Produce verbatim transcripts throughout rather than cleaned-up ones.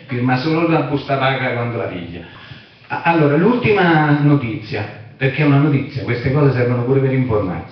firma solo la busta paga quando la piglia. Allora, l'ultima notizia, perché è una notizia, queste cose servono pure per informarsi,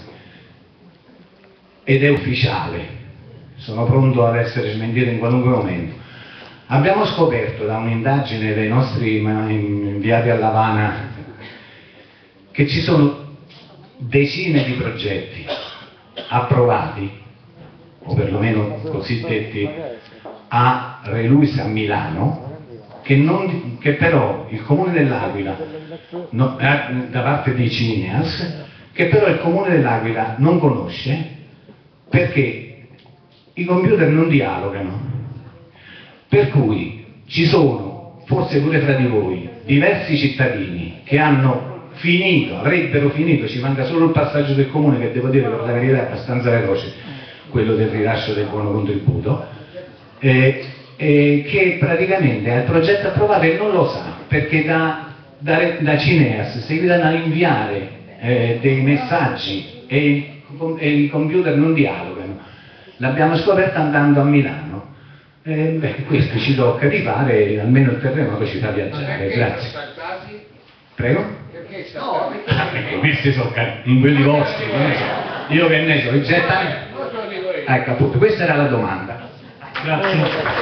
ed è ufficiale, sono pronto ad essere smentito in qualunque momento. Abbiamo scoperto da un'indagine dei nostri inviati a L'Avana che ci sono decine di progetti approvati, o perlomeno cosiddetti a Reluis a Milano, che, non, che però il Comune dell'Aquila, no, da parte dei Cineas, che però il Comune dell'Aquila non conosce perché i computer non dialogano. Per cui ci sono, forse pure fra di voi, diversi cittadini che hanno finito, avrebbero finito, ci manca solo il passaggio del comune, che devo dire per la verità è abbastanza veloce, quello del rilascio del buono contributo, eh, eh, che praticamente ha il progetto approvato e non lo sa, perché da, da, da Cineas seguitano a inviare eh, dei messaggi e, e i computer non dialogano. L'abbiamo scoperto andando a Milano. Eh, beh, questo ci tocca di fare, almeno il terremoto ci fa viaggiare. Grazie. Prego? Perché no, ah, perché questi sono in quelli vostri, che ne so. Io che ne so, i gettami. Ecco, appunto, questa era la domanda. Grazie.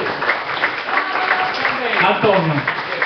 Antonio.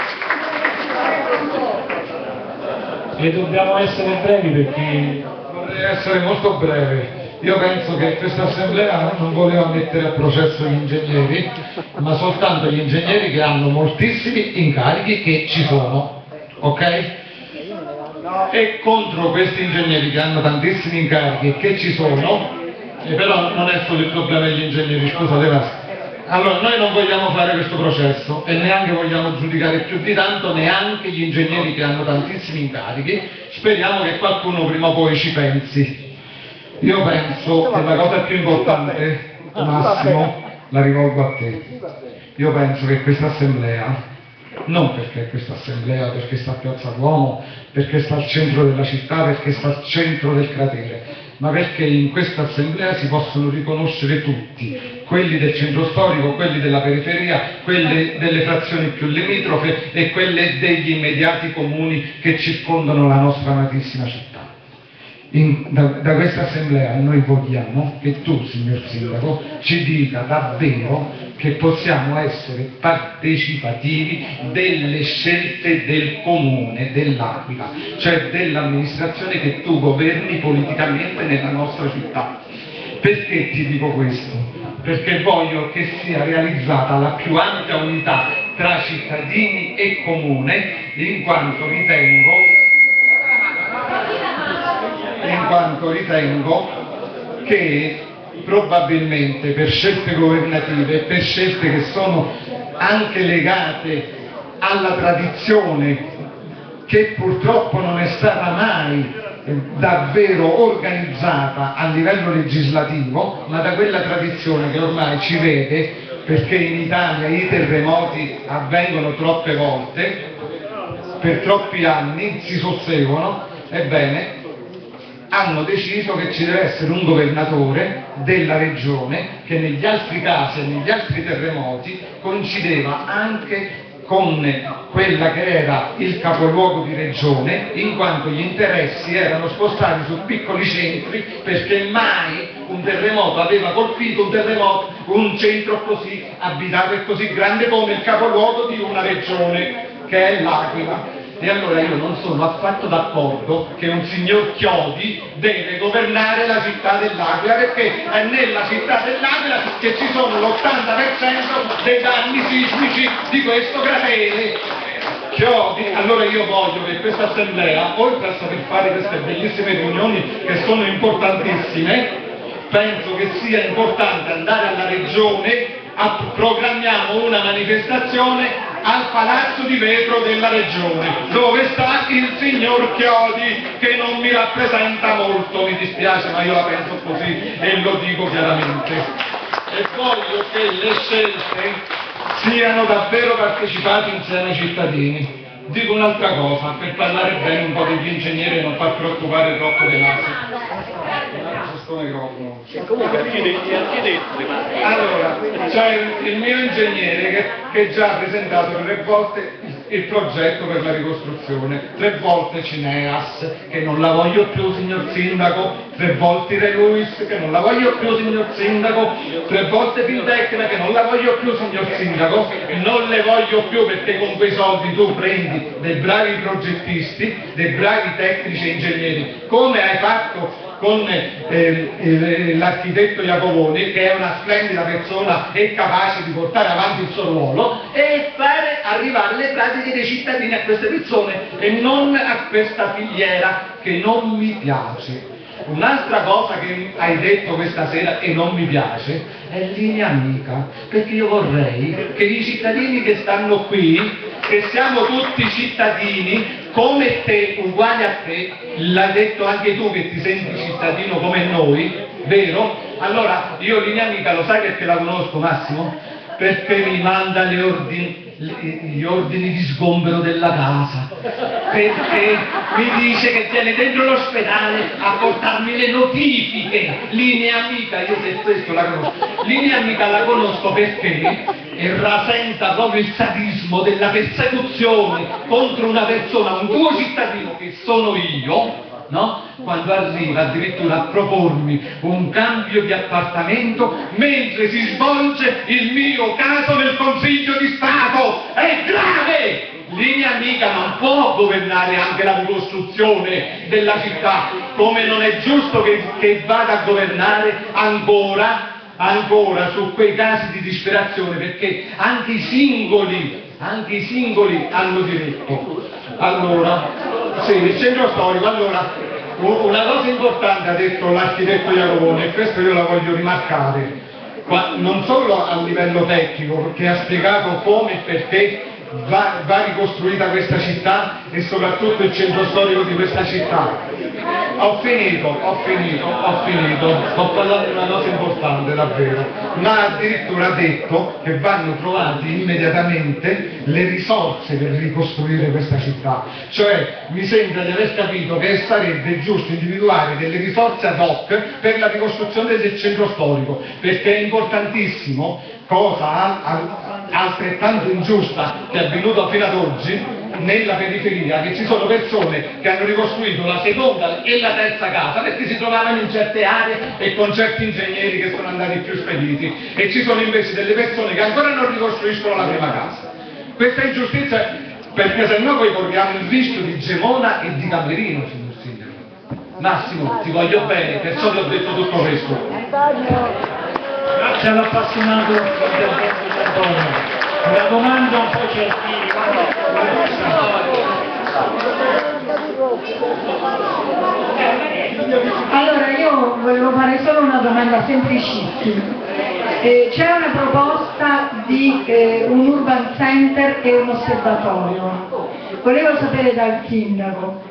E dobbiamo essere brevi perché... Vorrei essere molto breve. Io penso che questa assemblea non voleva mettere a processo gli ingegneri, ma soltanto gli ingegneri che hanno moltissimi incarichi che ci sono, ok? E contro questi ingegneri che hanno tantissimi incarichi che ci sono, e però non è solo il problema degli ingegneri, scusate, allora noi non vogliamo fare questo processo e neanche vogliamo giudicare più di tanto neanche gli ingegneri che hanno tantissimi incarichi. Speriamo che qualcuno prima o poi ci pensi. Io penso che la cosa più importante, Massimo, la rivolgo a te. Io penso che questa assemblea, non perché questa assemblea, perché sta a Piazza Duomo, perché sta al centro della città, perché sta al centro del cratere, ma perché in questa assemblea si possono riconoscere tutti, quelli del centro storico, quelli della periferia, quelli delle frazioni più limitrofe e quelle degli immediati comuni che circondano la nostra amatissima città. In, da, da questa assemblea noi vogliamo che tu, signor Sindaco, ci dica davvero che possiamo essere partecipativi delle scelte del comune dell'Aquila, cioè dell'amministrazione che tu governi politicamente nella nostra città. Perché ti dico questo? Perché voglio che sia realizzata la più ampia unità tra cittadini e comune, in quanto ritengo in quanto ritengo che probabilmente per scelte governative, per scelte che sono anche legate alla tradizione che purtroppo non è stata mai davvero organizzata a livello legislativo, ma da quella tradizione che ormai ci vede, perché in Italia i terremoti avvengono troppe volte, per troppi anni si susseguono, ebbene hanno deciso che ci deve essere un governatore della regione che negli altri casi e negli altri terremoti coincideva anche con quella che era il capoluogo di regione, in quanto gli interessi erano spostati su piccoli centri, perché mai un terremoto aveva colpito un terremoto, un centro così abitato e così grande come il capoluogo di una regione che è l'Aquila. E allora io non sono affatto d'accordo che un signor Chiodi deve governare la città dell'Aquila, perché è nella città dell'Aquila che ci sono l'ottanta per cento dei danni sismici di questo cratere. Chiodi, allora io voglio che questa assemblea, oltre a saper fare queste bellissime riunioni che sono importantissime, penso che sia importante andare alla regione, a, programmiamo una manifestazione al Palazzo di Vetro della Regione, dove sta il signor Chiodi, che non mi rappresenta molto, mi dispiace, ma io la penso così e lo dico chiaramente. E voglio che le scelte siano davvero partecipate insieme ai cittadini. Dico un'altra cosa, per parlare bene un po' degli ingegneri e non far preoccupare troppo dei nasi. sto microfono. E comunque architetti, architetti, ma... Allora, c'è il mio ingegnere che, che già ha presentato tre volte il progetto per la ricostruzione, tre volte Cineas, che non la voglio più signor Sindaco, tre volte Re Luis, che non la voglio più signor Sindaco, tre volte Fintecna, che non la voglio più signor Sindaco, non le voglio più perché con quei soldi tu prendi dei bravi progettisti, dei bravi tecnici e ingegneri, come hai fatto con eh, l'architetto Iacovoni, che è una splendida persona e capace di portare avanti il suo ruolo, e fare arrivare le pratiche dei cittadini a queste persone e non a questa filiera che non mi piace. Un'altra cosa che hai detto questa sera e non mi piace è linea amica, perché io vorrei che i cittadini che stanno qui, che siamo tutti cittadini come te, uguali a te, l'hai detto anche tu che ti senti cittadino come noi, vero? Allora io linea amica lo sai perché la conosco, Massimo? Perché mi manda le ordini, gli ordini di sgombero della casa, perché mi dice che tiene dentro l'ospedale a portarmi le notifiche. Linea amica, io se questo la conosco, linea amica la conosco perché rasenta proprio il sadismo della persecuzione contro una persona, un tuo cittadino che sono io, no? Quando arriva addirittura a propormi un cambio di appartamento mentre si svolge il mio caso nel Consiglio di Stato. È grave! Linea amica non può governare anche la ricostruzione della città, come non è giusto che, che vada a governare ancora ancora su quei casi di disperazione, perché anche i singoli anche i singoli hanno diritto. Allora, sì, il centro storico, allora, una cosa importante ha detto l'architetto Iacovoni, e questo io la voglio rimarcare, non solo a livello tecnico, che ha spiegato come e perché va, va ricostruita questa città e soprattutto il centro storico di questa città. Ho finito, ho finito, ho finito, sto parlando di una cosa importante davvero, ma addirittura ha detto che vanno trovate immediatamente le risorse per ricostruire questa città, cioè mi sembra di aver capito che sarebbe giusto individuare delle risorse ad hoc per la ricostruzione del centro storico, perché è importantissimo, cosa altrettanto ingiusta che è avvenuta fino ad oggi, nella periferia, che ci sono persone che hanno ricostruito la seconda e la terza casa perché si trovavano in certe aree e con certi ingegneri che sono andati più spediti, e ci sono invece delle persone che ancora non ricostruiscono la prima casa. Questa ingiustizia, perché se no poi corriamo il rischio di Gemona e di Camerino, signor Sindaco. Massimo, ti voglio bene, perciò ti ho detto tutto questo. Grazie all'appassionato intervento di Antonio. Una domanda un po' certina. Allora io volevo fare solo una domanda semplicissima. Eh, c'è una proposta di eh, un urban center e un osservatorio. Volevo sapere dal sindaco